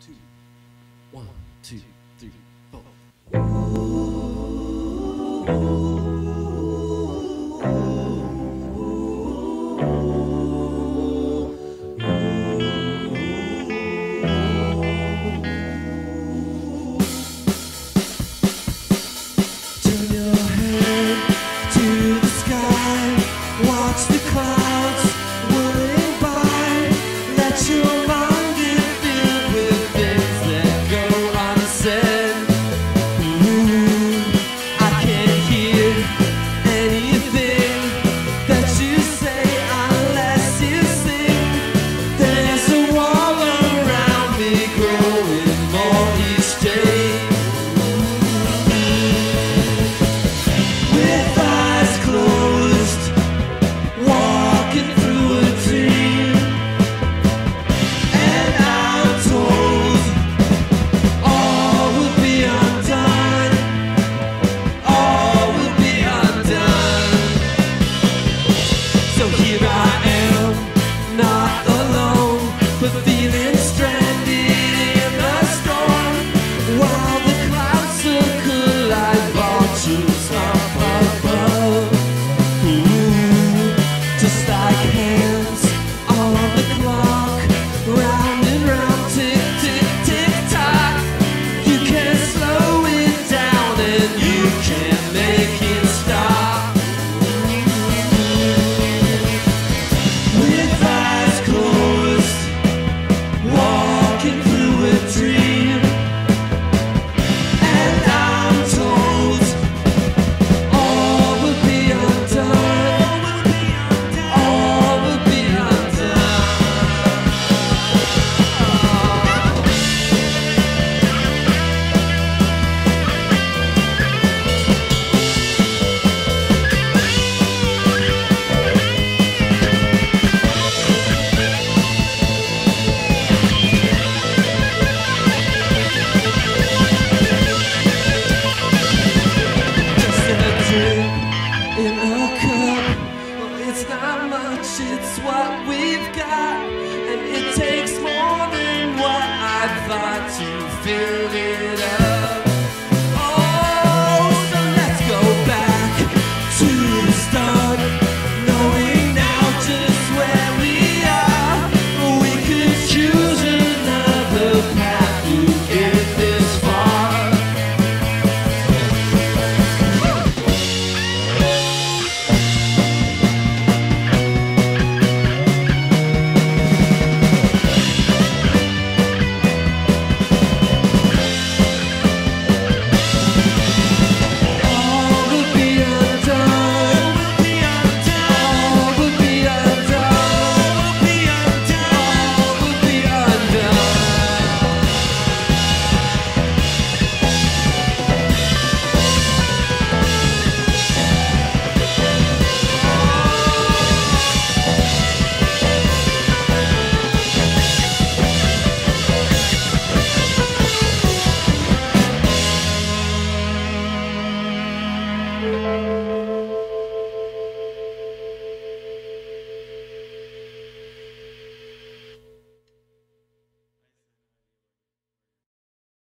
1, 2, 3, 4. Turn your head to the sky, watch the clouds whirling by, let your mind get filled with things that go unsaid. I can't hear anything that you say unless you sing. There's a wall around me growing more each day. With eyes closed, walking through a dream, and I'm told all will be undone, all will be undone. So here I am, not alone, but feeling stranded in the storm, while the clouds circle like vultures up above. Just like hands on the clock, round and round, tick, tick, tick, tock. You can slow it down and you can make it stop. With eyes closed, walking through a dream, and I'm told all will be undone, all will be undone. Just a drip in a cup. Well, it's not much, it's what we've got, and it takes more than what I thought to fill it up. Oh, so let's go back to the start, knowing now just where we are. We could choose another path to get this far. All will be undone, all will be undone, all will be undone.